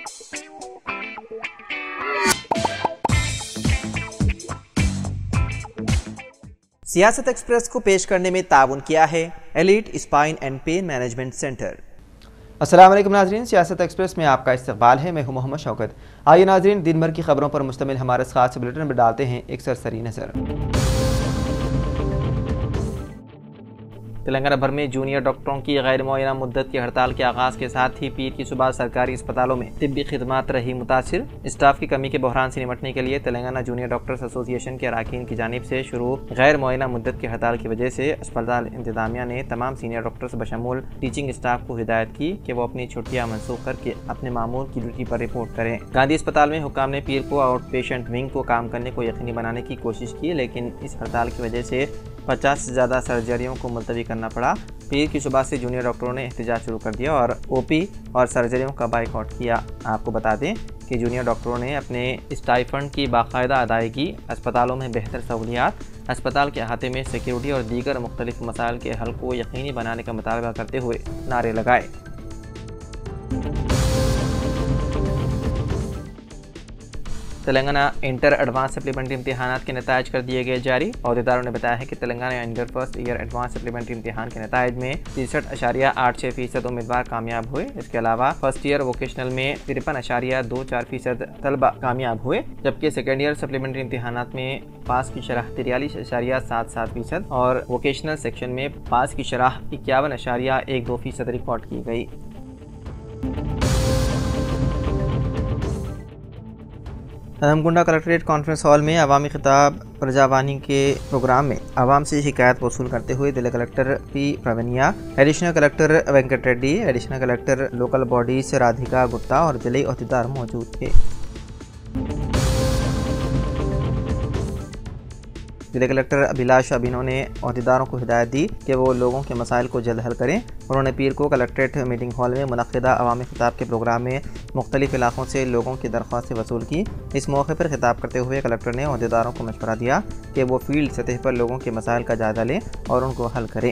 सियासत एक्सप्रेस को पेश करने में ताउन किया है elite spine and pain management centre. अस्सलाम वालेकुम नाजरीन, सियासत एक्सप्रेस में आपका इस्तकबाल है। मैं हूं मोहम्मद शौकत। आइए नाजरीन, दिन भर की खबरों पर मुश्तमिल हमारे खास बुलेटिन में डालते हैं एक सरसरी नज़र। तेलंगाना भर में जूनियर डॉक्टरों की गैर मुअय्यना मुद्दत की हड़ताल के आगाज के साथ ही पीर की सुबह सरकारी अस्पतालों में तिब्बी खिदमात रही मुतासिर। स्टाफ की कमी के बहरान से निपटने के लिए तेलंगाना जूनियर डॉक्टर्स एसोसिएशन के अरकान की जानिब से शुरू गैर मुअय्यना मुद्दत की हड़ताल की वजह से अस्पताल इंतजामिया ने तमाम सीनियर डॉक्टर्स बशमूल टीचिंग स्टाफ को हिदायत की कि वो अपनी छुट्टियां मनसूख करके अपने मामूल की ड्यूटी पर रिपोर्ट करें। गांधी अस्पताल में हुक्काम ने पीर को आउट पेशेंट विंग को काम करने को यकीनी बनाने की कोशिश की, लेकिन इस हड़ताल की वजह से 50 से ज़्यादा सर्जरियों को मुलतवी करना पड़ा। पीर की सुबह से जूनियर डॉक्टरों ने एहतजाज शुरू कर दिया और ओपी और सर्जरियों का बाइकआउट किया। आपको बता दें कि जूनियर डॉक्टरों ने अपने स्टाइफंड की बाकायदा अदायगी, अस्पतालों में बेहतर सहूलियात, अस्पताल के अहाते में सिक्योरिटी और दीगर मुख्तलिफ मसाइल के हल को यकीनी बनाने का मुतालबा करते हुए नारे लगाए। तेलंगाना इंटर एडवांस सप्लीमेंट्री इम्तिहानात के नतायज कर दिए गए जारी। अहदेदारों ने बताया है कि Telangana inter first year advance supplementary इम्तिहान के नतायज में 63.86% उम्मीदवार कामयाब हुए। इसके अलावा फर्स्ट ईयर वोकेशनल में 53.24% तलबा कामयाब हुए, जबकि सेकेंड ईयर सप्लीमेंट्री इम्तिहानात में पास की शरह 43.77% और वोकेशनल सेक्शन में पास की शरह 51.12% रिकॉर्ड की गई। हरमकुंडा कलेक्ट्रेट कॉन्फ्रेंस हॉल में अवामी खिताब प्रजावानी के प्रोग्राम में आवाम से शिकायत वसूल करते हुए जिला collector P Praveenia, additional collector Venkat Reddy, additional collector local bodies Radhika Gupta और जिले अहदेदार मौजूद थे। जिला कलेक्टर अभिलाष अभिनव ने अहदेदारों को हिदायत दी कि वो लोगों के मसाइल को जल्द हल करें। उन्होंने पीर को कलेक्ट्रेट मीटिंग हॉल में मुनक़िदा अवामी खिताब के प्रोग्राम में मुख्तलिफ इलाकों से लोगों की दरख्वास्तें वसूल की। इस मौके पर खिताब करते हुए कलेक्टर ने अहदेदारों को मशवरा दिया कि वो फील्ड सतह पर लोगों के मसाइल का जायजा लें और उनको हल करें।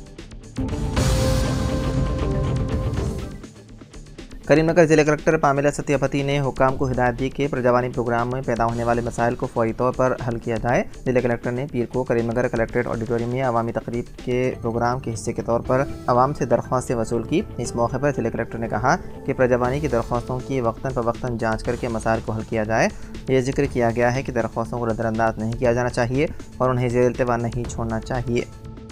करीमनगर जिले कलेक्टर पामिला सत्यापति ने हुक्काम को हिदायत दी कि प्रजावानी प्रोग्राम में पैदा होने वाले मसाइल को फौरी तौर पर हल किया जाए। जिले कलेक्टर ने पीर को करीमनगर कलेक्ट्रेट ऑडिटोरियम में अवामी तकरीब के प्रोग्राम के हिस्से के तौर पर आवाम से दरख्वास्तें वसूल की। इस मौके पर जिले कलेक्टर ने कहा कि प्रजावानी की दरख्वास्तों की वक्तन फ़वक्तन जाँच करके मसाइल को हल किया जाए। ये जिक्र किया गया है कि दरख्वास्तों को नज़रअंदाज नहीं किया जाना चाहिए और उन्हें ज़ेर-ए-इल्तिवा नहीं छोड़ना चाहिए।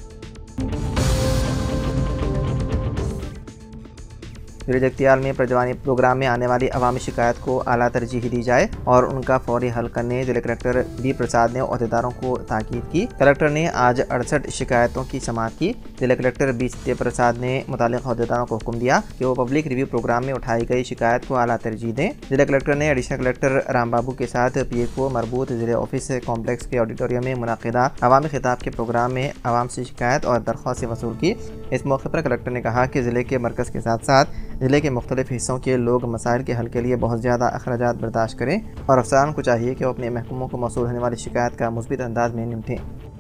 जख्तियाल में प्रजवानी प्रोग्राम में आने वाली अवामी शिकायत को आला तरजीह दी जाए और उनका फौरी हल करने जिला कलेक्टर डी प्रसाद ने अहदेदारों को ताकीद की। कलेक्टर ने आज 68 शिकायतों की समाअत की। जिला कलेक्टर बी सत्य प्रसाद ने मुतालिक अहदेदारों को हुक्म दिया कि वो पब्लिक रिव्यू प्रोग्राम में उठाई गई शिकायत को आला तरजीह दें। जिला कलेक्टर ने एडिशनल कलेक्टर राम बाबू के साथ पीएफओ मरबूत जिले ऑफिस कॉम्प्लेक्स के ऑडिटोरियम में मुनक़िदा अवामी खिताब के प्रोग्राम में आवाम से शिकायत और दरख्वास्तें वसूल की। इस मौके पर कलेक्टर ने कहा कि ज़िले के मरकज़ के साथ साथ ज़िले के मुख्तलिफ हिस्सों के लोग मसाइल के हल के लिए बहुत ज़्यादा अखराजात बर्दाश्त करें और अफसरान को चाहिए कि वो अपने महकमों को मौसूल होने वाली शिकायत का मुस्बित अंदाज में निपटें।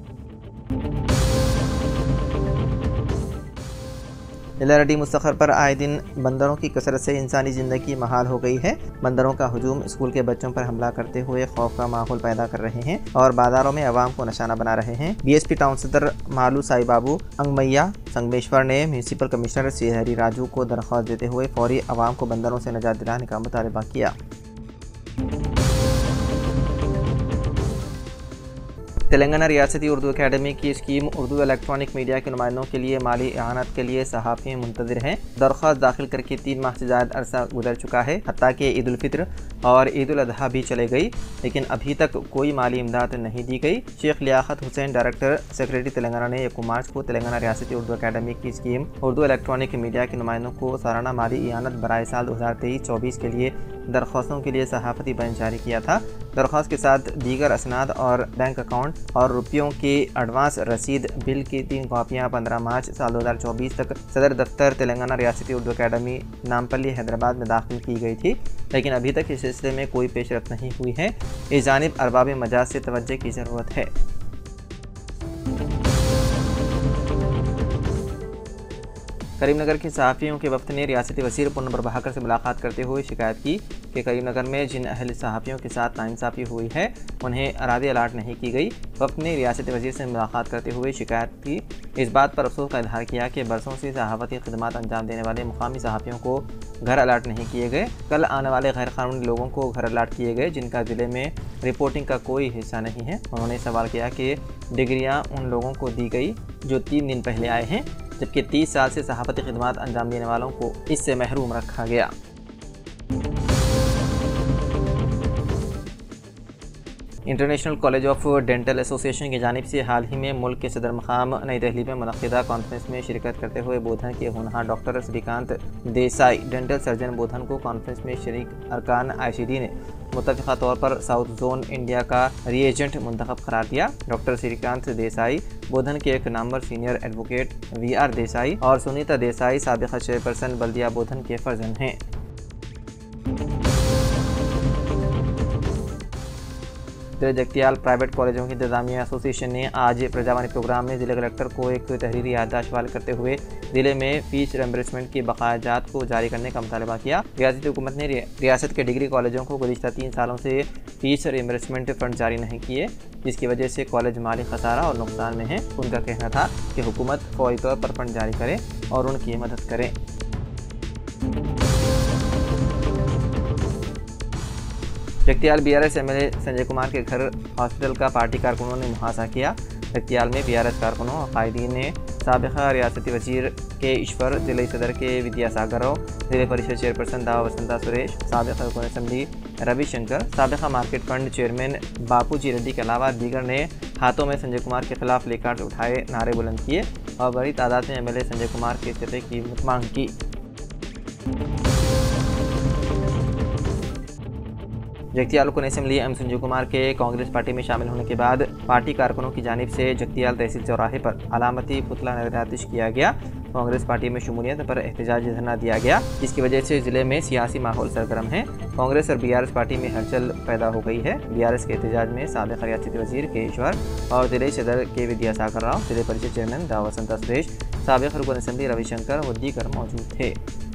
LRD मुस्तखर पर आए दिन बंदरों की कसरत से इंसानी ज़िंदगी महाल हो गई है। बंदरों का हुजूम स्कूल के बच्चों पर हमला करते हुए खौफ का माहौल पैदा कर रहे हैं और बाजारों में आवाम को निशाना बना रहे हैं। BSP टाउन सदर मालू साई बाबू अंगमैया संगमेश्वर ने म्यूनसिपल कमिश्नर श्रीहरी राजू को दरख्वास्त देते हुए फौरी आवाम को बंदरों से निजात दिलाने का मुतालबा किया। तेलंगाना रियासती उर्दू अकेडमी की स्कीम उर्दू इलेक्ट्रॉनिक मीडिया के नुमाइंदों के लिए माली इआनत के लिए सहाफ़ी मुंतज़िर हैं। दरख्वास्त दाखिल करके 3 माह से ज़्यादा अरसा गुजर चुका है। हत्ता कि ईद उल फित्र और ईद उल अजहा भी चले गई, लेकिन अभी तक कोई माली इमदाद नहीं दी गई। शेख लियाकत हुसैन डायरेक्टर सेक्रेटरी तेलंगाना ने 1 मार्च को तेलंगाना रियासती उर्दू अकेडमी की स्कीम उर्दू इलेक्ट्रॉनिक मीडिया के नुमाइंदों को सालाना माली इआनत बराए साल 2023-24 के लिए दरख्वास्तों के लिए सहाफ़ती बैन जारी किया था। दरख्वास्त के साथ दीगर असनाद और बैंक अकाउंट और रुपयों की एडवांस रसीद बिल की 3 कॉपियाँ 15 मार्च साल 2024 तक सदर दफ्तर तेलंगाना रियासती उर्दू अकेडमी नामपल्ली हैदराबाद में दाखिल की गई थी, लेकिन अभी तक इस सिलसिले में कोई पेशरफ्त नहीं हुई है। इस जानिब अरबाब मजाज से तवज्जो की ज़रूरत है। करीमनगर के सहाफ़ियों के वफ़द ने रियासती वज़ीर पूनम प्रभाकर से मुलाकात करते हुए शिकायत की कि करीमनगर में जिन अहल सहाफ़ियों के साथ नाइंसाफ़ी हुई है उन्हें अरादी अलाट नहीं की गई। वफ़द ने रियासती वज़ीर से मुलाकात करते हुए शिकायत की। इस बात पर अफसोस का इजहार किया कि बरसों से सहाफ़ती खिदमात अंजाम देने वाले मुकामी सहाफ़ियों को घर अलाट नहीं किए गए। कल आने वाले गैर कानूनी लोगों को घर अलाट किए गए जिनका ज़िले में रिपोर्टिंग का कोई हिस्सा नहीं है। उन्होंने सवाल किया कि डिग्रियाँ उन लोगों को दी गई जो 3 दिन पहले आए हैं, जबकि 30 साल से सहाफ़ती खिदमात अंजाम देने वालों को इससे महरूम रखा गया। International college of dental association की जानिब से हाल ही में मुल्क के सदर मकाम नई दिल्ली में मुनक़िदा कॉन्फ्रेंस में शिरकत करते हुए बोधन के होनहार doctor Srikanth Desai, dental surgeon Bodhan को कॉन्फ्रेंस में शरीक अरकान ICD ने मुत्तफ़िक़ा तौर पर साउथ जोन इंडिया का रीएजेंट मुंतखब करार दिया। डॉक्टर श्रीकांत देसाई बोधन के एक नामवर सीनियर एडवोकेट VR देसाई और सुनीता देसाई साबिक़ा चेयरपर्सन बल्दिया बोधन के फर्जंद हैं। जगतियाल प्राइवेट कॉलेजों की इंतजामिया एसोसिएशन ने आज प्रजावानी प्रोग्राम में ज़िला कलेक्टर को एक तहरीरी याददाश्त वाल करते हुए ज़िले में फ़ीस रिम्बर्समेंट की बकायाजात को जारी करने का मुतालबा किया। रियासती हुकूमत ने रियासत के डिग्री कॉलेजों को गुज़िश्ता 3 सालों से फ़ीस रिम्बर्समेंट फ़ंड जारी नहीं किए, जिसकी वजह से कॉलेज माली खसारा और नुकसान में हैं। उनका कहना था कि हुकूमत फौरी तौर पर फ़ंड जारी करे और उनकी मदद करे। जगतियाल BRS MLA संजय कुमार के घर हॉस्पिटल का पार्टी कारकुनों ने मुहासा किया। जगतियाल में BRS कारकुनों और कायदीन ने साबिक़ा रियासती वज़ीर के ईश्वर, ज़िले सदर के विद्यासागर राव, ज़िले परिषद चेयरपर्सन दावा वसंता सुरेश, साबिक़ा रुकन असम्बली रविशंकर, साबिक़ा market fund chairman Bapuji Reddy के अलावा दीगर ने हाथों में संजय कुमार के खिलाफ प्लेकार्ड उठाए, नारे बुलंद किए और बड़ी तादाद में MLA संजय कुमार के इस्तीफ़े की मांग की। जगतियाल रुकन असम्बली संजय कुमार के कांग्रेस पार्टी में शामिल होने के बाद पार्टी कारकुनों की जानिब से जगतियाल तहसील चौराहे पर अलामती पुतला नज़रातिश किया गया। कांग्रेस पार्टी में शमूलियत पर एहतजाजी धरना दिया गया, जिसकी वजह से ज़िले में सियासी माहौल सरगर्म है। कांग्रेस और BRS पार्टी में हलचल पैदा हो गई है। BRS के एहतजाज में साबिक़ रियासती वज़ीर के ईश्वर और ज़िले सदर के विद्यासागर राव, ज़िले परिषद चेयरमैन दावा वसंता सुरेश, साबिक़ रुकन असम्बली रविशंकर व दीगर मौजूद थे।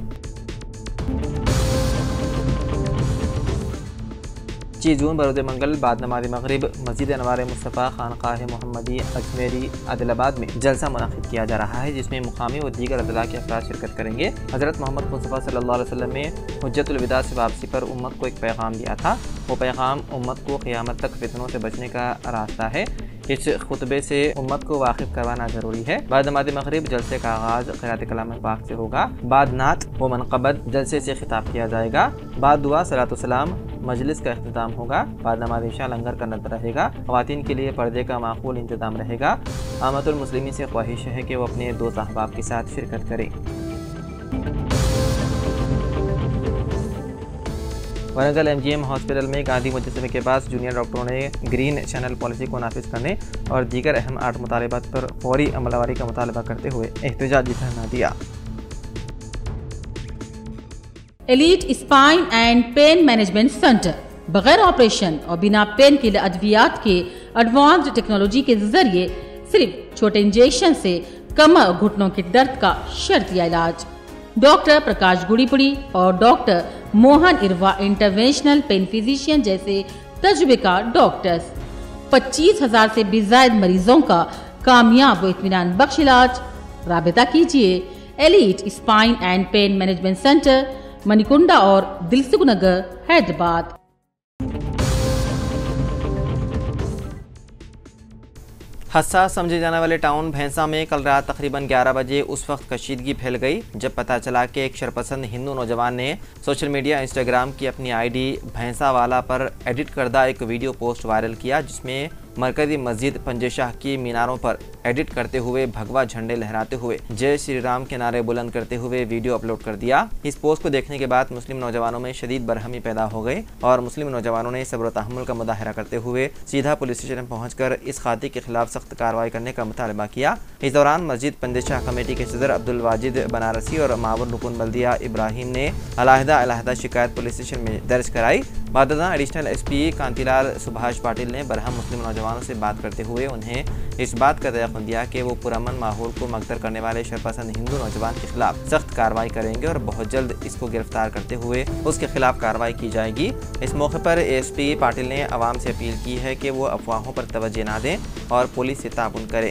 जून बरोज़ मंगल बाद नमाज़ मगरिब मस्जिद अनवार मुस्तफ़ा खानक़ाह मोहम्मदी अजमेरी आदिलाबाद में जलसा मुनक़िद किया जा रहा है, जिसमें मुकामी और दीगर अदला के अफराद शिरकत करेंगे। हज़रत मोहम्मद मुस्तफ़ा सल्लल्लाहु अलैहि वसल्लम ने हुज्जतुल विदा से वापसी पर उम्मत को एक पैगाम दिया था। वो पैगाम उम्मत को क़यामत तक फितनों से बचने का रास्ता है। इस खुतबे से उम्मत को वाकिफ़ करवाना ज़रूरी है। बाद नमाज़ मगरिब जलसे का आगाज़ क़िरात कलाम पाक से होगा। बाद नात व मनक़बत जलसे से खिताब किया जाएगा। बाद दुआ सलातो सलाम मजलिस का अख्तिताम होगा। बाद नमाज़ इशा लंगर का नज़र रहेगा। ख़वातीन के लिए पर्दे का माकूल इंतज़ाम रहेगा। आमतुल मुस्लिमीन से ख्वाहिश है कि वो अपने 2 अहबाब के साथ शिरकत करें। वरंगल MGM हॉस्पिटल में गांधी मुजस्समे के पास जूनियर डॉक्टरों ने ग्रीन चैनल पॉलिसी को नाफिज करने और दीगर अहम 8 मुतालबात पर फौरी अमलवारी का मुतालबा करते हुए एहतजाजी धरना दिया। Elite spine and pain management centre बगैर ऑपरेशन और बिना पेन किलर अद्वियात के एडवांस्ड टेक्नोलॉजी के जरिए सिर्फ छोटे इंजेक्शन से कमर और घुटनों के दर्द का शर्तिया इलाज। डॉक्टर प्रकाश गुड़ीपुड़ी और doctor Mohan Irva interventional pain physician जैसे तजुर्बेकार डॉक्टर्स 25,000 से भी ज्यादा मरीजों का कामयाब व इत्मीनान बख्श इलाज। राबिता कीजिए elite spine and pain management centre, Manikonda और दिलसुख नगर, हैदराबाद। हसास समझे जाने वाले टाउन भैंसा में कल रात तकरीबन 11 बजे उस वक्त कशीदगी फैल गई जब पता चला कि एक शरपसंद हिंदू नौजवान ने सोशल मीडिया इंस्टाग्राम की अपनी ID भैंसा वाला पर एडिट करदा एक वीडियो पोस्ट वायरल किया, जिसमें मरकजी मस्जिद पंजेशाह की मीनारों पर एडिट करते हुए भगवा झंडे लहराते हुए जय श्री राम के नारे बुलंद करते हुए वीडियो अपलोड कर दिया। इस पोस्ट को देखने के बाद मुस्लिम नौजवानों में शदीद बरहमी पैदा हो गई और मुस्लिम नौजवानों ने सब्र तहम्मुल का मुजाहरा करते हुए सीधा पुलिस स्टेशन पहुंचकर इस खाती के खिलाफ सख्त कार्रवाई करने का मुतालबा किया। इस दौरान मस्जिद पंजेशाह कमेटी के सदर अब्दुल वाजिद बनारसी और मावन रुकन बल्दिया इब्राहिम ने अलहदा शिकायत पुलिस स्टेशन में दर्ज कराई। बाददा एडिशनल एसपी कांतिलाल सुभाष पाटिल ने बरहम मुस्लिम नौजवानों से बात करते हुए उन्हें इस बात का तयक़ुन दिया कि वो पुरअमन माहौल को मगदर करने वाले शरपसंद हिंदू नौजवान के खिलाफ सख्त कार्रवाई करेंगे और बहुत जल्द इसको गिरफ्तार करते हुए उसके खिलाफ कार्रवाई की जाएगी। इस मौके पर एसपी पाटिल ने आवाम से अपील की है कि वो अफवाहों पर तवज्जो न दें और पुलिस से ताउन करें।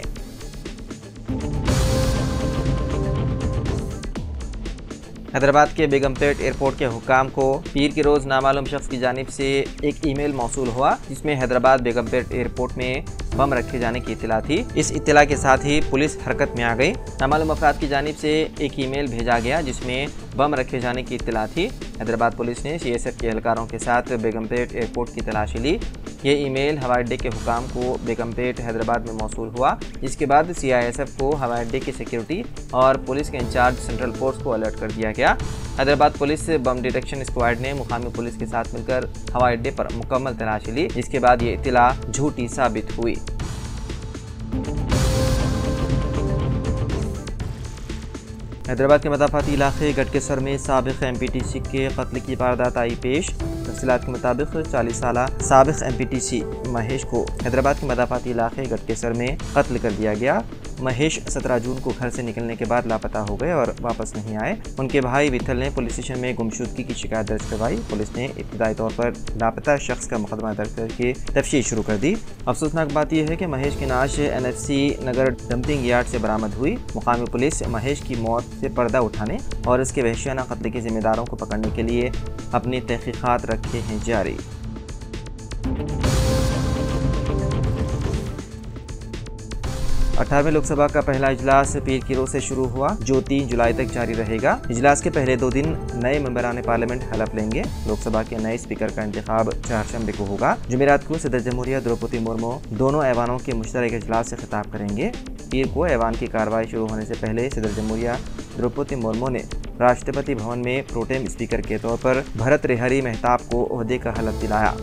हैदराबाद के बेगमपेट एयरपोर्ट के हुक्काम को पीर के रोज़ नामालूम शख्स की जानिब से एक ईमेल मौसूल हुआ जिसमें हैदराबाद बेगमपेट एयरपोर्ट में बम रखे जाने की इत्तला थी। इस इत्तला के साथ ही पुलिस हरकत में आ गई। नामालूम अफराद की जानिब से एक ईमेल भेजा गया जिसमें बम रखे जाने की इत्तला थी। हैदराबाद पुलिस ने CSF के एहलकारों के साथ बेगमपेट एयरपोर्ट की तलाशी ली। ये ईमेल हवाई अड्डे के हुकाम को बेगमपेट हैदराबाद में मौसूल हुआ, जिसके बाद CISF को हवाई अड्डे की सिक्योरिटी और पुलिस के इंचार्ज सेंट्रल फोर्स को अलर्ट कर दिया गया। Hyderabad police bomb detection squad ने मुकामी पुलिस के साथ मिलकर हवाई अड्डे पर मुकम्मल तलाशी ली, जिसके बाद ये इत्तला झूठी साबित हुई। हैदराबाद के मदाफाती इलाके गटकेसर में साबिक MPTC के कत्ल की वारदात आई पेश। तफसीलात के मुताबिक 40 साला साबिक MPTC महेश को हैदराबाद के मदाफाती इलाके गटकेसर में कत्ल कर दिया गया। महेश 17 जून को घर से निकलने के बाद लापता हो गए और वापस नहीं आए। उनके भाई विठल ने पुलिस स्टेशन में गुमशुदगी की शिकायत दर्ज करवाई। पुलिस ने इब्तदाई तौर पर लापता शख्स का मुकदमा दर्ज करके तफ्तीश शुरू कर दी। अफसोसनाक बात यह है कि महेश की नाश NFC नगर डंपिंग यार्ड से बरामद हुई। मुकामी पुलिस महेश की मौत से पर्दा उठाने और इसके वहशियाना कत्ल के जिम्मेदारों को पकड़ने के लिए अपनी तहकीकात रखे हैं जारी। 18वें लोकसभा का पहला इजलास पीर की रोज से शुरू हुआ जो 3 जुलाई तक जारी रहेगा। इजलास के पहले 2 दिन नए मेंबरान पार्लियामेंट हलफ लेंगे। लोकसभा के नए स्पीकर का इंतखाब 4 को होगा। जुमेरात को सदर जमहूरिया द्रौपदी मुर्मू दोनों ऐवानों के मुश्तरक इजलास से खिताब करेंगे। पीर को ऐवान की कार्रवाई शुरू होने से पहले सदर जमहूरिया द्रौपदी मुर्मू ने राष्ट्रपति भवन में प्रोटेम स्पीकर के तौर पर भरत रेहरी मेहताब को ओहदे का हलफ दिलाया।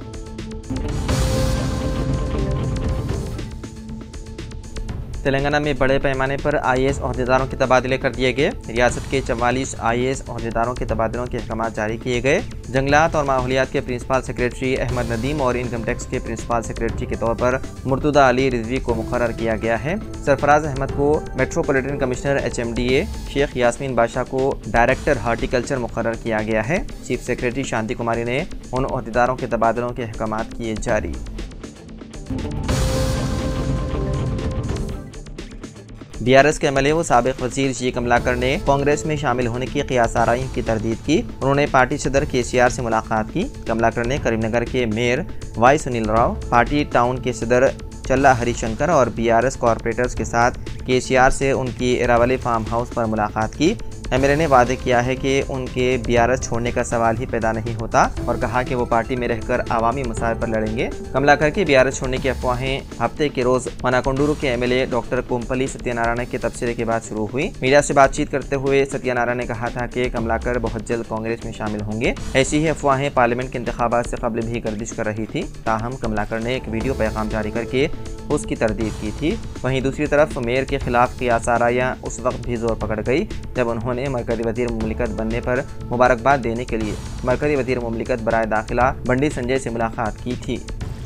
तेलंगाना में बड़े पैमाने पर IAS ओहदेदारों के तबादले कर दिए गए। रियासत के 44 IAS ओहदेदारों के तबादलों के अहकाम जारी किए गए। जंगलात और माहौलियात के प्रिंसिपल सेक्रेटरी अहमद नदीम और इनकम टैक्स के प्रिंसिपल सेक्रेटरी के तौर पर मुर्तुदा अली रिजवी को मुकर्रर किया गया है। सरफराज अहमद को metropolitan commissioner HMDA, Sheikh Yasmeen Badshah को डायरेक्टर हार्टिकल्चर मुकर्रर किया गया है। चीफ सेक्रेटरी शांति कुमारी ने उन ओहदेदारों के तबादलों के अहकाम किए जारी। BRS के MLA व साबिक वजीर जी कमलाकर ने कांग्रेस में शामिल होने की क़ियासाराइयों की तरदीद की। उन्होंने पार्टी सदर KCR से मुलाकात की। कमलाकर ने करीमनगर के mayor Y Sunil Rao, party town के सदर चल्ला हरिशंकर और BRS कॉरपोरेटर्स के साथ KCR से उनकी इरावली फार्म हाउस पर मुलाकात की। MLA ने वादे किया है कि उनके BRS छोड़ने का सवाल ही पैदा नहीं होता और कहा कि वो पार्टी में रहकर आवामी मसाइल पर लड़ेंगे। कमलाकर की BRS छोड़ने की अफवाहें हफ्ते के रोज मनाकुंडूरू के MLA डॉक्टर कोम्पली सत्यनारायण के तबसरे के बाद शुरू हुई। मीडिया से बातचीत करते हुए सत्यनारायण ने कहा था कि कमलाकर बहुत जल्द कांग्रेस में शामिल होंगे। ऐसी ही अफवाहें पार्लियामेंट के इंतखाबात से कबल भी गर्दिश कर रही थी। ताहम कमलाकर ने एक वीडियो पैगाम जारी करके उसकी तरदीद की थी। वहीं दूसरी तरफ मेयर के खिलाफ क़ियासाराइयां उस वक्त भी जोर पकड़ गई जब उन्होंने मरकज़ी वज़ीर मुमलिकत बनने पर मुबारकबाद देने के लिए मरकज़ी वज़ीर मुमलिकत बराए दाखिला बंडी संजय से मुलाकात की थी।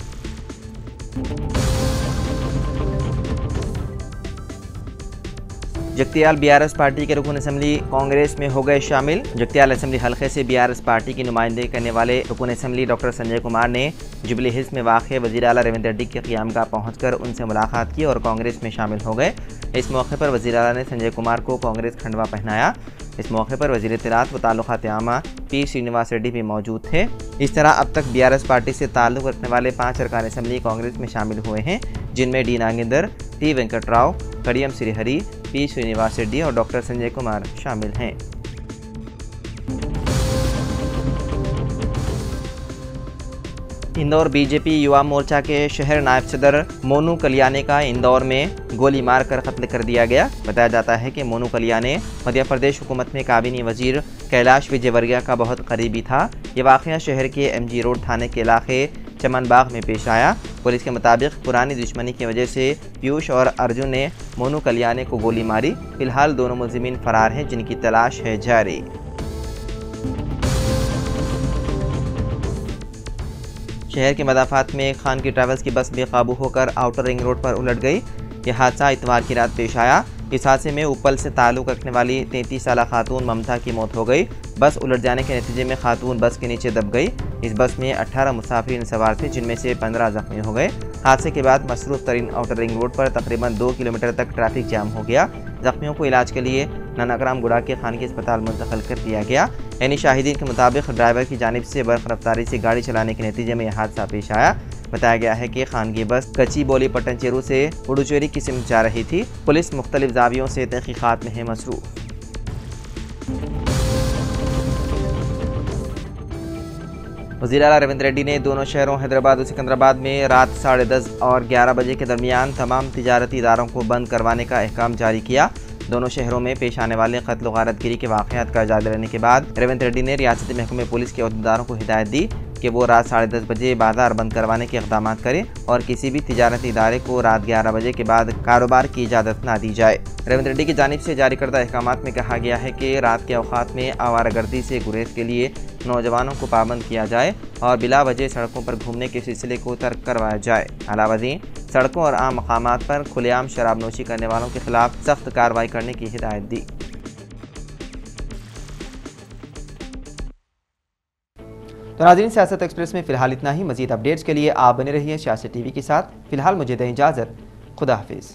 जगतियाल BRS पार्टी के रुकन असम्बली कांग्रेस में हो गए शामिल। जगतियाल असम्बली हल्के से BRS पार्टी की नुमाइंदगी करने वाले रुकन असम्बली डॉक्टर संजय कुमार ने जुबली हिल्स में वाक़ वज़ीर आला रेवंत रेड्डी के क़ियामगाह पहुंचकर उनसे मुलाकात की और कांग्रेस में शामिल हो गए। इस मौके पर वज़ीर आला ने संजय कुमार को कांग्रेस खंडवा पहनाया। इस मौके पर वज़ीर इत्तलात व ताल्लुकात आमा P श्रीनिवास रेड्डी भी मौजूद थे। इस तरह अब तक BRS पार्टी से ताल्लुक़ रखने वाले 5 अरकान असम्बली कांग्रेस में शामिल हुए हैं, जिनमें D Nagendra, T Venkat Rao, Kadiyam Srihari, P Srinivas Reddy और डॉक्टर संजय कुमार शामिल हैं। इंदौर BJP युवा मोर्चा के शहर नायब सदर मोनू कलियाने का इंदौर में गोली मारकर कत्ल कर दिया गया। बताया जाता है कि मोनू कलियाने मध्य प्रदेश हुकूमत में काबीनी वजीर कैलाश विजयवर्गीय का बहुत करीबी था। ये वाक़या शहर के MG रोड थाने के इलाके चमन बाग में पेश आया। पुलिस के मुताबिक पुरानी दुश्मनी की वजह से पीयूष और अर्जुन ने मोनू कलियाने को गोली मारी। फिलहाल दोनों मुलजिमीन फरार हैं, जिनकी तलाश है जारी। शहर के मदाफात में खान की ट्रैवल्स की बस बेकाबू होकर आउटर रिंग रोड पर उलट गई। यह हादसा इतवार की रात पेश आया। इस हादसे में उपल से ताल्लुक़ रखने वाली 33 साला खातून ममता की मौत हो गई। बस उलट जाने के नतीजे में खातून बस के नीचे दब गई। इस बस में 18 मुसाफिर सवार थे, जिनमें से 15 जख्मी हो गए। हादसे के बाद मसरूफ तरीन आउटर रिंग रोड पर तकरीबन 2 किलोमीटर तक ट्रैफिक जाम हो गया। जख्मियों को इलाज के लिए नानाग्राम गुड़ा के खानगी अस्पताल मुंतकिल कर दिया गया। यानी शाहिदीन के मुताबिक ड्राइवर की जानिब से बर्फ रफ्तारी से गाड़ी चलाने के नतीजे में यह हादसा पेश आया। बताया गया है कि खानगी बस कच्ची बोली पटनचेरू से पुडुचेरी की सिमत जा रही थी। पुलिस मुख्तलिफ जावियों से तहकीकात में है मसरूफ। वज़ीर आला रेवंत रेड्डी ने दोनों शहरों हैदराबाद और सिकंदराबाद में रात 10:30 और 11 बजे के दरमियान तमाम तिजारती इदारों को बंद करवाने का अहकाम जारी किया। दोनों शहरों में पेश आने वाले कत्ल व गारतगिरी के वाक़यात का जायजा लेने के बाद रेवंत रेड्डी ने रियासती महकमे पुलिस के अहदेदारों को हिदायत दी कि वो रात 10:30 बजे बाजार बंद करवाने के इक़दाम करें और किसी भी तिजारती इदारे को रात 11 बजे के बाद कारोबार की इजाज़त ना दी जाए। रेवंत रेड्डी की जानिब से जारी करदा अहकामात में कहा गया है कि रात के औक़ात में आवारागर्दी से गुरेज के लिए नौजवानों को पाबंद किया जाए और बिला वजह सड़कों पर घूमने के सिलसिले को तर्क करवाया जाए। अलावज़ीं सड़कों और आम मकामात पर खुलेआम शराब नोशी करने वालों के खिलाफ सख्त कार्रवाई करने की हिदायत दी। तो नाज़रीन, सियासत एक्सप्रेस में फ़िलहाल इतना ही। मज़ीद अपडेट्स के लिए आप बने रहिए सियासत टीवी के साथ। फ़िलहाल मुझे दें इजाज़त। खुदा हाफिज़।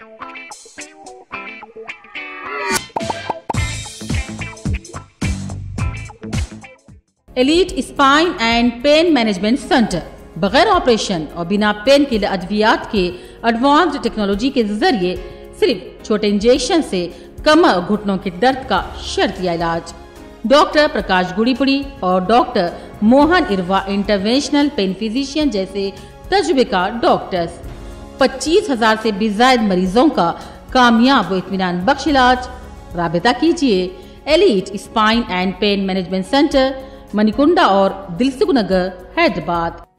Elite spine and pain management centre बगैर ऑपरेशन और बिना पेन किलर अद्वियात के एडवांस्ड टेक्नोलॉजी के जरिए सिर्फ छोटे इंजेक्शन से कमर और घुटनों के दर्द का शर्तिया इलाज। डॉक्टर प्रकाश गुड़ीपुड़ी और doctor Mohan Irva interventional pain physician जैसे तजुर्बेकार डॉक्टर्स 25,000 से भी ज्यादा मरीजों का कामयाब व इत्मीनान बख्श इलाज। राबिता कीजिए elite spine and pain management centre, Manikonda और दिलसुख नगर, हैदराबाद।